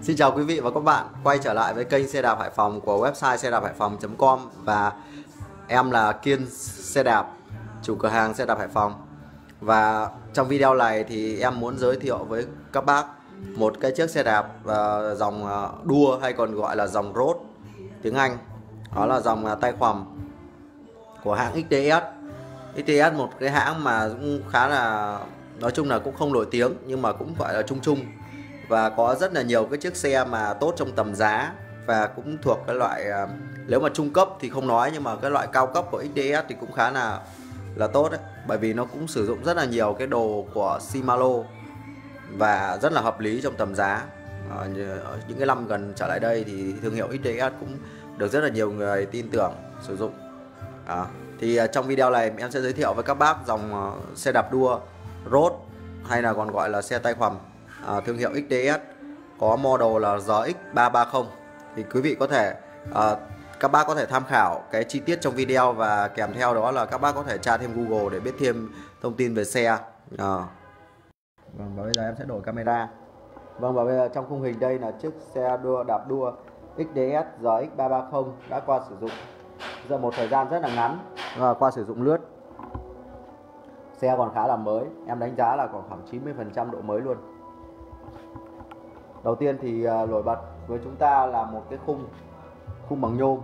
Xin chào quý vị và các bạn quay trở lại với kênh xe đạp Hải Phòng của website xe đạp hải phòng.com. Và em là Kiên xe đạp, chủ cửa hàng xe đạp Hải Phòng. Và trong video này thì em muốn giới thiệu với các bác một cái chiếc xe đạp dòng đua hay còn gọi là dòng road tiếng Anh. Đó là dòng tay khoằm của hãng XTS. XTS một cái hãng mà cũng khá là, nói chung là cũng không nổi tiếng nhưng mà cũng gọi là trung trung, và có rất là nhiều cái chiếc xe mà tốt trong tầm giá, và cũng thuộc cái loại nếu mà trung cấp thì không nói, nhưng mà cái loại cao cấp của XTS thì cũng khá là tốt đấy, bởi vì nó cũng sử dụng rất là nhiều cái đồ của Shimano và rất là hợp lý trong tầm giá. Những cái năm gần trở lại đây thì thương hiệu XTS cũng được rất là nhiều người tin tưởng sử dụng. Thì trong video này em sẽ giới thiệu với các bác dòng xe đạp đua road hay là còn gọi là xe tay khoằm thương hiệu XTS, có model là RX330. Thì quý vị có thể các bác có thể tham khảo cái chi tiết trong video, và kèm theo đó là các bác có thể tra thêm Google để biết thêm thông tin về xe. Vâng, và bây giờ em sẽ đổi camera. Vâng, và bây giờ trong khung hình đây là chiếc xe đạp đua XTS RX330 đã qua sử dụng giờ một thời gian rất là ngắn, và qua sử dụng lướt. Xe còn khá là mới, em đánh giá là còn khoảng 90% độ mới luôn. Đầu tiên thì nổi bật với chúng ta là một cái khung bằng nhôm.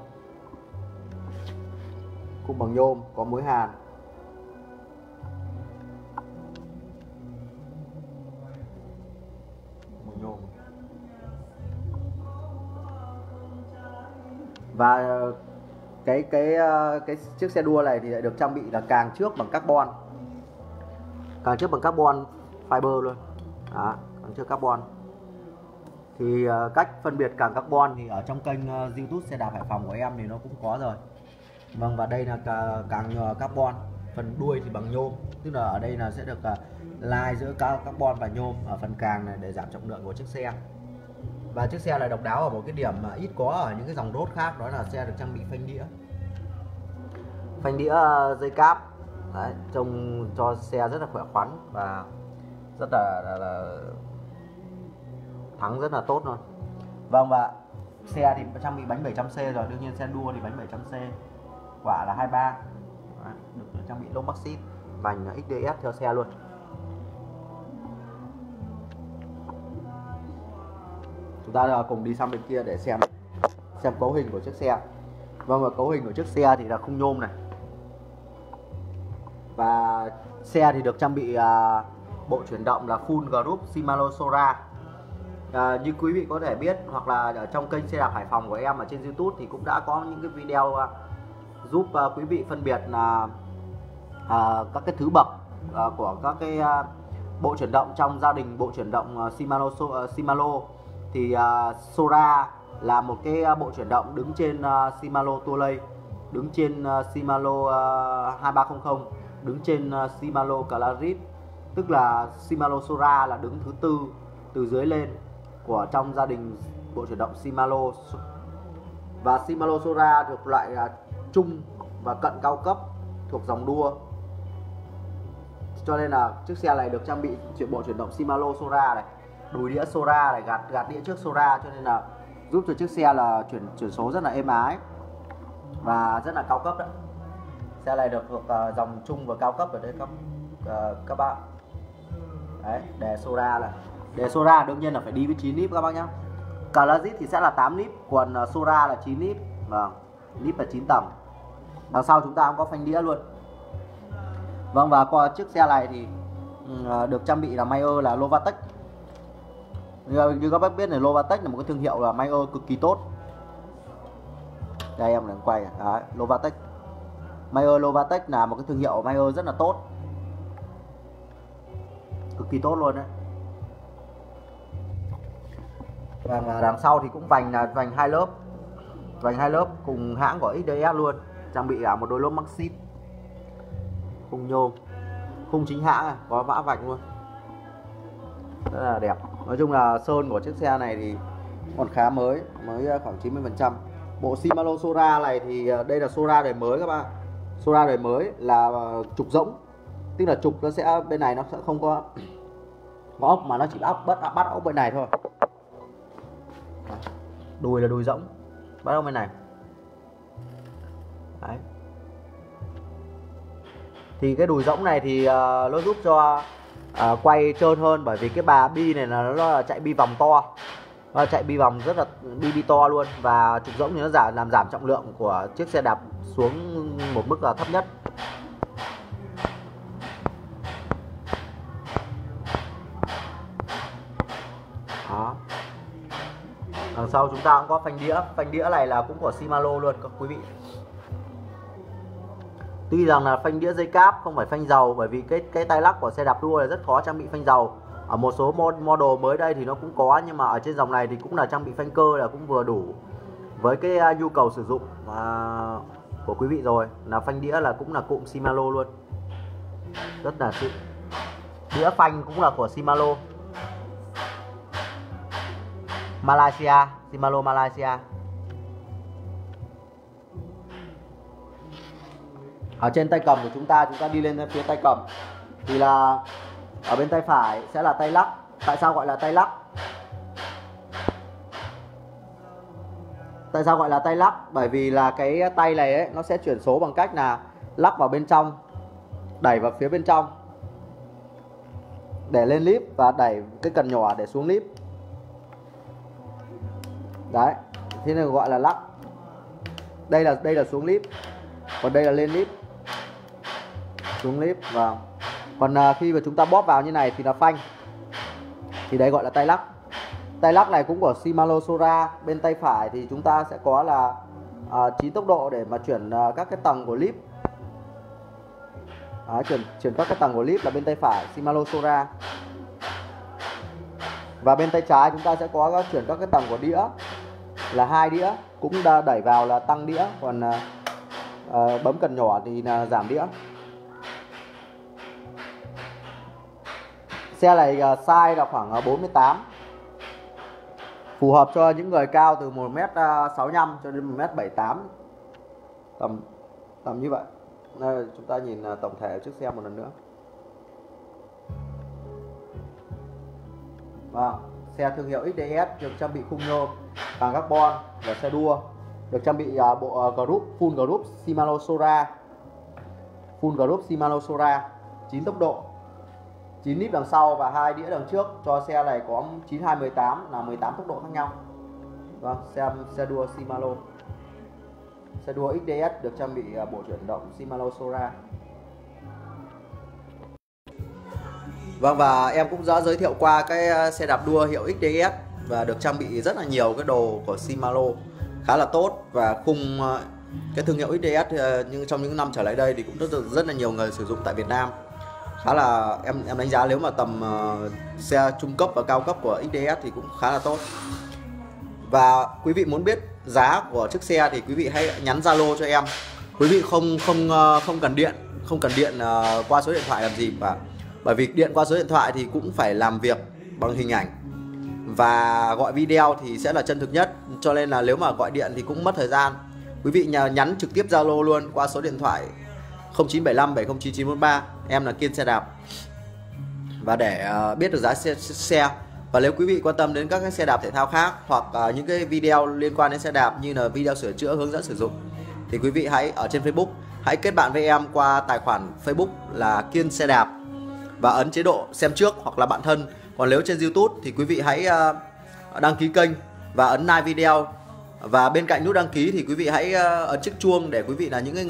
Khung bằng nhôm có mối hàn. Nhôm. Và cái chiếc xe đua này thì lại được trang bị là càng trước bằng carbon. Càng trước bằng carbon fiber luôn. Đó, càng trước carbon. Thì cách phân biệt càng carbon thì ở trong kênh YouTube xe đạp Hải Phòng của em thì nó cũng có rồi. Vâng, và đây là càng carbon. Phần đuôi thì bằng nhôm, tức là ở đây là sẽ được lai giữa carbon và nhôm ở phần càng này để giảm trọng lượng của chiếc xe. Và chiếc xe này độc đáo ở một cái điểm mà ít có ở những cái dòng road khác, đó là xe được trang bị phanh đĩa. Phanh đĩa dây cáp. Đấy, trông cho xe rất là khỏe khoắn và rất là thắng rất là tốt luôn. Vâng, và xe thì trang bị bánh 700C rồi, đương nhiên xe đua thì bánh 700C, quả là 23. Đấy, được trang bị lốp Maxxis, vành XTS theo xe luôn. Chúng ta cùng đi sang bên kia để xem cấu hình của chiếc xe. Vâng, và cấu hình của chiếc xe thì là khung nhôm này. Và xe thì được trang bị bộ chuyển động là full group Shimano Sora. Như quý vị có thể biết, hoặc là ở trong kênh xe đạp Hải Phòng của em ở trên YouTube thì cũng đã có những cái video giúp quý vị phân biệt là các cái thứ bậc của các cái bộ chuyển động trong gia đình bộ chuyển động Shimano. Thì Sora là một cái bộ chuyển động đứng trên Shimano Tourlay, đứng trên Shimano 2300, đứng trên Shimano Clarit, tức là Shimano Sora là đứng thứ tư từ dưới lên của trong gia đình bộ chuyển động Shimano. Và Shimano Sora thuộc loại trung và cận cao cấp thuộc dòng đua, cho nên là chiếc xe này được trang bị bộ chuyển động Shimano Sora này, đùi đĩa Sora này, gạt đĩa trước Sora, cho nên là giúp cho chiếc xe là chuyển số rất là êm ái và rất là cao cấp đấy. Xe này được thuộc dòng trung và cao cấp ở đây các bạn. Đấy, đề Sora là đề Sora đương nhiên là phải đi với 9 lít các bác nhá. Clarit thì sẽ là 8 lít, còn Sora là 9 lít. Vâng, lít là 9 tầng. Đằng sau chúng ta cũng có phanh đĩa luôn. Vâng, và qua chiếc xe này thì được trang bị là Mayer là Lovatec. Như các bác biết này, Lovatec là một cái thương hiệu là Mayer cực kỳ tốt. Đây em đang quay. Đấy, Lovatec. Lovatec là một cái thương hiệu Mayer rất là tốt, cực kỳ tốt luôn đấy. Và đằng sau thì cũng vành là vành hai lớp cùng hãng của XTS luôn, trang bị một đôi lốp Maxxis, khung nhôm, khung chính hãng có vã vạch luôn, rất là đẹp. Nói chung là sơn của chiếc xe này thì còn khá mới khoảng 90%. Bộ Shimano Sora này thì đây là Sora đời mới các bạn. Sora đời mới là trục rỗng, tức là trục nó sẽ bên này nó sẽ không có ốc, mà nó chỉ bắt ốc bên này thôi. Đùi là đùi rỗng, bắt đầu bên này. Đấy. Thì cái đùi rỗng này thì nó giúp cho quay trơn hơn, bởi vì cái bà bi này là nó là chạy bi vòng to, nó chạy bi vòng rất là bi to luôn, và trục rỗng thì nó làm giảm trọng lượng của chiếc xe đạp xuống một mức là thấp nhất. Đó. Đằng sau chúng ta cũng có phanh đĩa này là cũng của Shimano luôn các quý vị. Tuy rằng là phanh đĩa dây cáp không phải phanh dầu, bởi vì cái tay lắc của xe đạp đua là rất khó trang bị phanh dầu. Ở một số model mới đây thì nó cũng có, nhưng mà ở trên dòng này thì cũng là trang bị phanh cơ là cũng vừa đủ với cái nhu cầu sử dụng của quý vị rồi. Là phanh đĩa là cũng là cụm Shimano luôn, rất là xịn. Đĩa phanh cũng là của Shimano Malaysia, Shimano Malaysia. Ở trên tay cầm của chúng ta đi lên phía tay cầm thì là ở bên tay phải sẽ là tay lắc. Tại sao gọi là tay lắc? Tại sao gọi là tay lắc? Bởi vì là cái tay này ấy, nó sẽ chuyển số bằng cách là lắc vào bên trong, đẩy vào phía bên trong để lên líp, và đẩy cái cần nhỏ để xuống líp. Đấy, thế nên gọi là lắc. Đây là xuống líp, còn đây là lên líp, xuống líp. Và còn khi mà chúng ta bóp vào như này thì là phanh, thì đấy gọi là tay lắc. Tay lắc này cũng của Shimano Sora. Bên tay phải thì chúng ta sẽ có là 9 tốc độ để mà chuyển các cái tầng của líp. Chuyển các cái tầng của líp là bên tay phải Shimano Sora. Và bên tay trái chúng ta sẽ có chuyển các cái tầng của đĩa là 2 đĩa, cũng đẩy vào là tăng đĩa, còn bấm cần nhỏ thì là giảm đĩa. Xe này size là khoảng 48, phù hợp cho những người cao từ 1m65 cho đến 1m78, tầm như vậy. Đây, chúng ta nhìn tổng thể chiếc xe một lần nữa. Vâng, xe thương hiệu XDS được trang bị khung nhôm bằng carbon và xe đua, được trang bị bộ full group Shimano Sora, full group Shimano Sora, 9 tốc độ, 9 lít đằng sau và 2 đĩa đằng trước. Cho xe này có 9218 là 18 tốc độ khác nhau. Vâng, xe đua Shimano, xe đua XDS được trang bị bộ chuyển động Shimano Sora. Vâng, và em cũng đã giới thiệu qua cái xe đạp đua hiệu XDS và được trang bị rất là nhiều cái đồ của Shimano khá là tốt, và khung cái thương hiệu XDS nhưng trong những năm trở lại đây thì cũng rất là nhiều người sử dụng tại Việt Nam. Khá là em đánh giá nếu mà tầm xe trung cấp và cao cấp của XDS thì cũng khá là tốt. Và quý vị muốn biết giá của chiếc xe thì quý vị hãy nhắn Zalo cho em. Quý vị không cần điện qua số điện thoại làm gì cả, bởi vì điện qua số điện thoại thì cũng phải làm việc bằng hình ảnh, và gọi video thì sẽ là chân thực nhất, cho nên là nếu mà gọi điện thì cũng mất thời gian. Quý vị nhắn trực tiếp Zalo luôn qua số điện thoại 0975 709943. Em là Kiên Xe Đạp, và để biết được giá xe. Và nếu quý vị quan tâm đến các cái xe đạp thể thao khác, hoặc những cái video liên quan đến xe đạp như là video sửa chữa, hướng dẫn sử dụng, thì quý vị hãy ở trên Facebook hãy kết bạn với em qua tài khoản Facebook là Kiên Xe Đạp và ấn chế độ xem trước hoặc là bạn thân. Còn nếu trên YouTube thì quý vị hãy đăng ký kênh và ấn like video, và bên cạnh nút đăng ký thì quý vị hãy ấn chiếc chuông để quý vị là những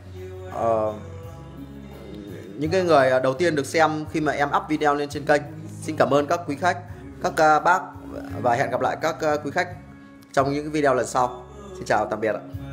cái người đầu tiên được xem khi mà em up video lên trên kênh. Xin cảm ơn các quý khách, các bác, và hẹn gặp lại các quý khách trong những video lần sau. Xin chào tạm biệt ạ.